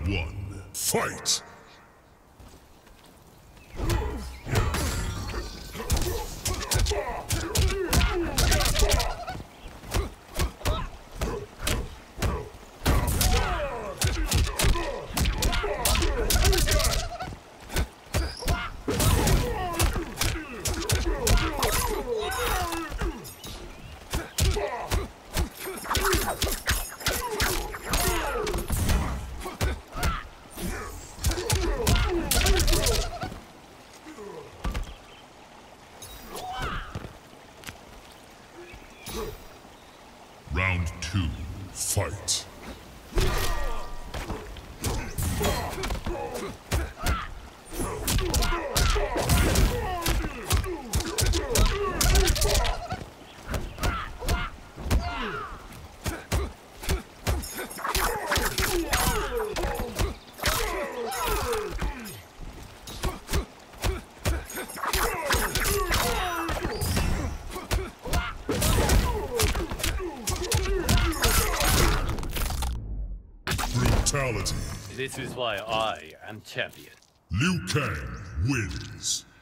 one, fight! Round two, fight. Brutality. This is why I am champion. Liu Kang wins.